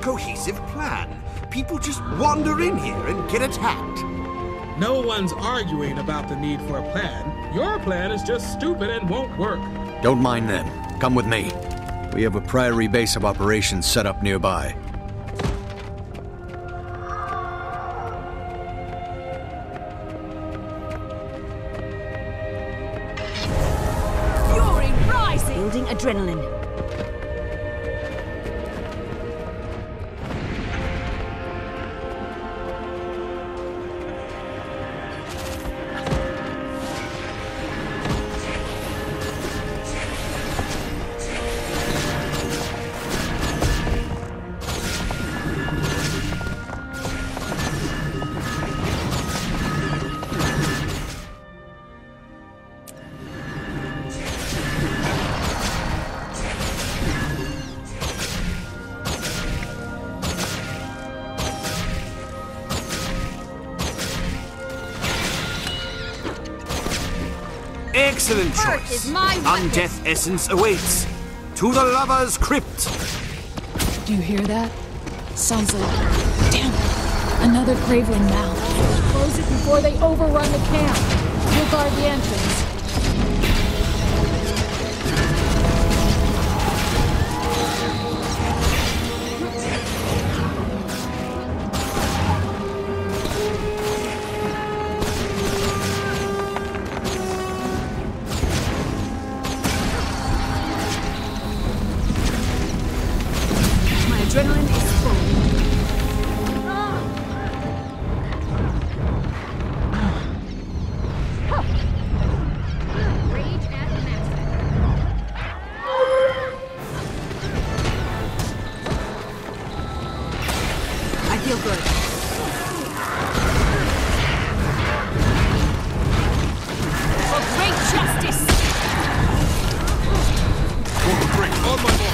cohesive plan. People just wander in here and get attacked. No one's arguing about the need for a plan. Your plan is just stupid and won't work. Don't mind them. Come with me. We have a priority base of operations set up nearby. Fury rising! Building adrenaline. Excellent choice. Undeath essence awaits. To the Lover's Crypt. Do you hear that? Sounds like... Damn it! Another Graveling mound. Close it before they overrun the camp. We'll guard the entrance. Adrenaline is full. Rage at max. I feel good. For great justice! On my mark.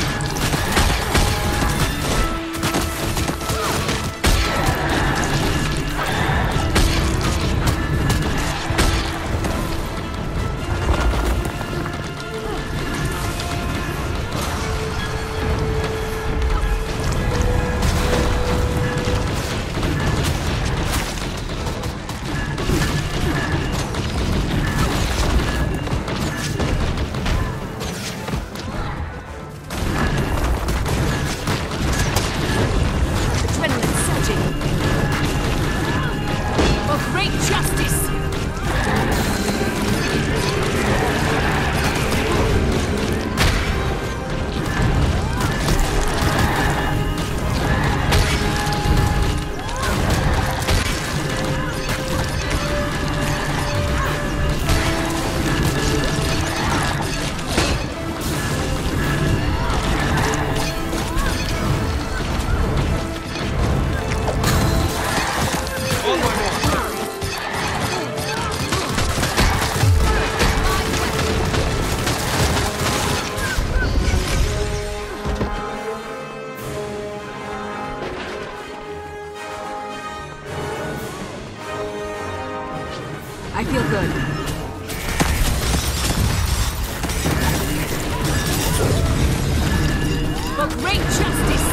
I feel good. For great justice!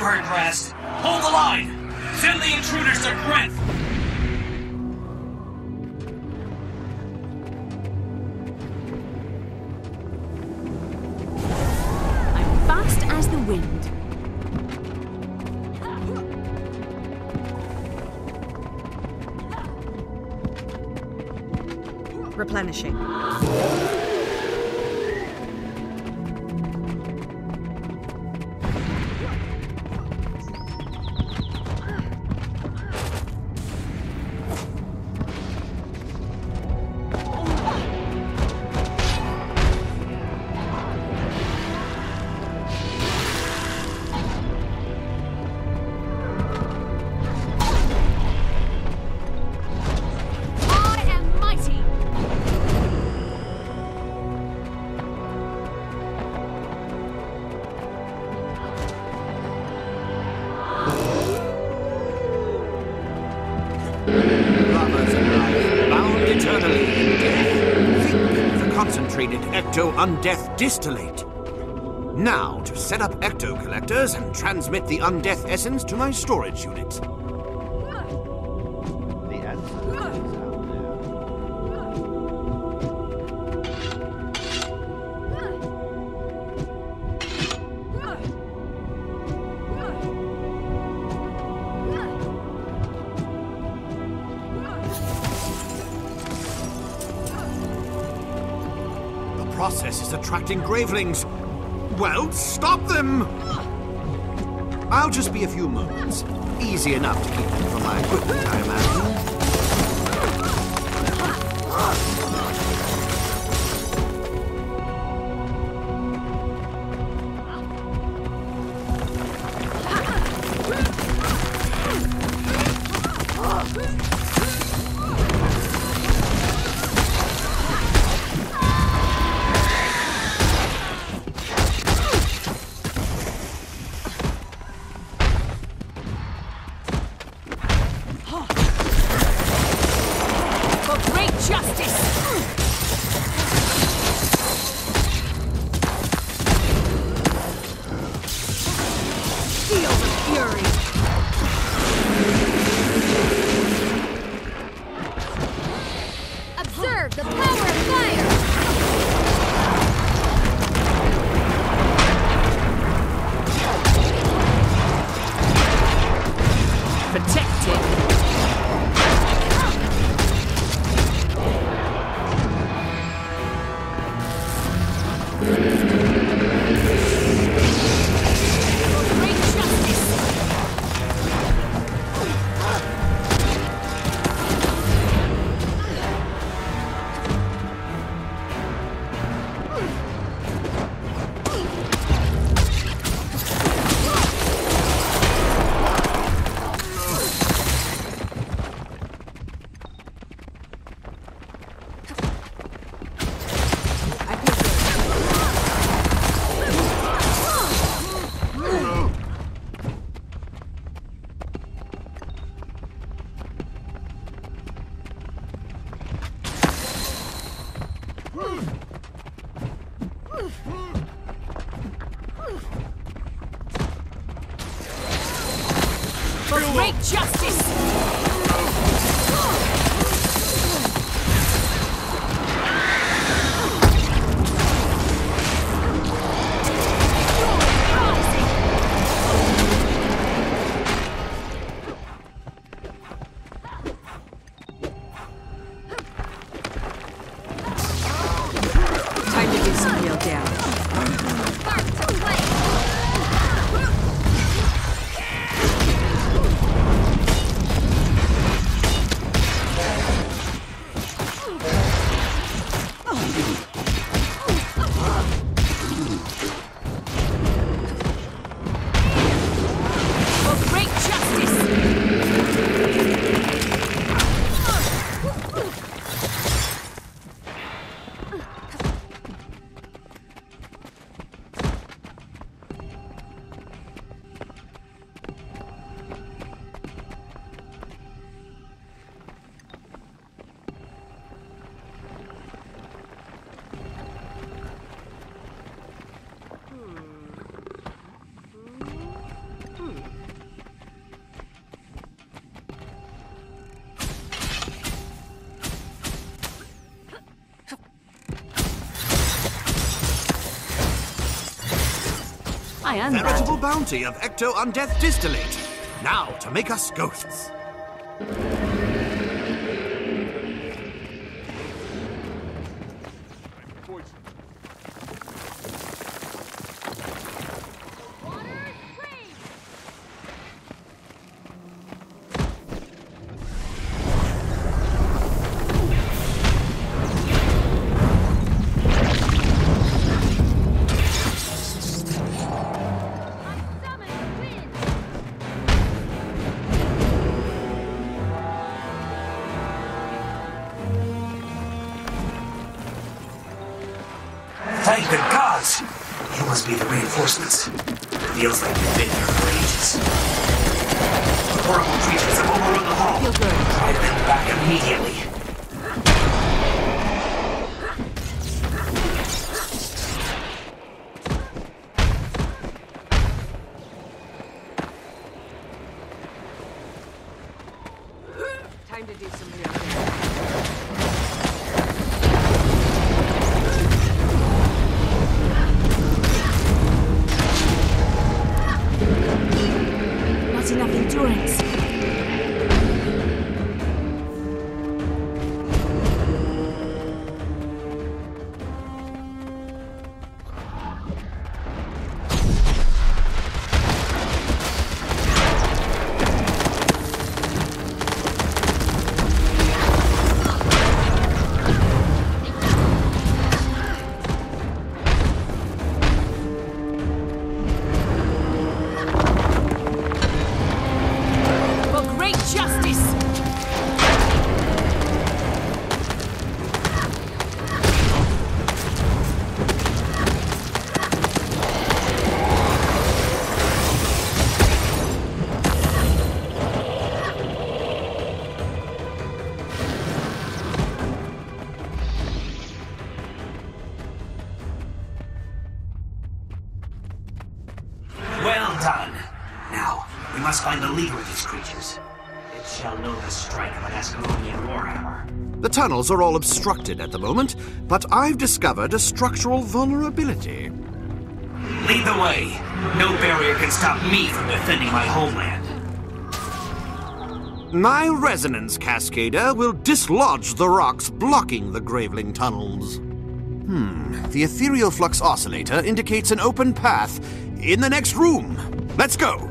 heard, Crest. Hold the line! Send the intruders to Grinth! I'm fast as the wind. Replenishing. Lovers in life, bound eternally in death. Think of the concentrated ecto-undeath distillate. Now to set up ecto-collectors and transmit the undeath essence to my storage unit. The answer is out there. The process is attracting gravelings. Well, stop them! I'll just be a few moments. Easy enough to keep them from my equipment, I imagine. For great justice! Feel the fury! Observe the power of fire! Protected! For great justice! Time to do some real damage. my undead. Veritable bounty of ecto-undeath distillate. Now to make us ghosts. Thank the gods! You must be the reinforcements. Feels like you've been here for ages. The horrible creatures have overrun the hall. Feel good. Drive them back immediately. Time to do some real damage. Not enough endurance. For great justice! Well done. Now, we must find the leader of these creatures. It shall know the strike of an Ascalonian warhammer. The tunnels are all obstructed at the moment, but I've discovered a structural vulnerability. Lead the way. No barrier can stop me from defending my homeland. My resonance cascader will dislodge the rocks blocking the Graveling tunnels. The ethereal flux oscillator indicates an open path in the next room. Let's go!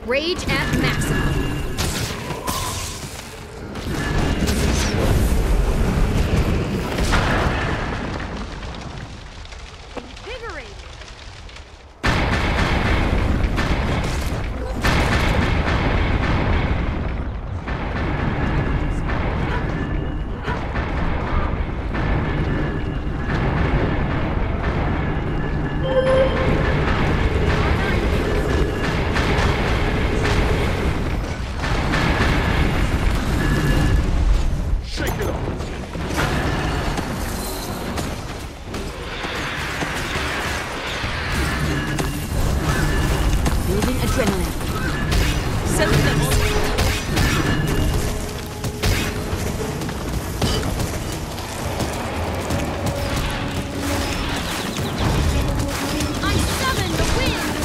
Rage at maximum. Invigorating. Building adrenaline. Setting them on. I summon the wind!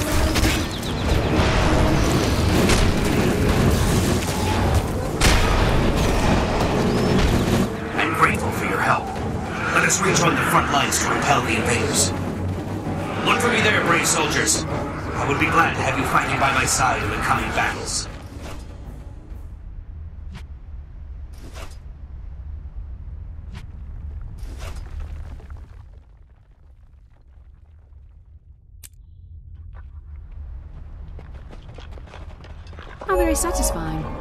I'm grateful for your help. Let us rejoin the front lines to repel the invaders. Look for me there, brave soldiers. I would be glad to have you fighting by my side in the coming battles. Not very satisfying.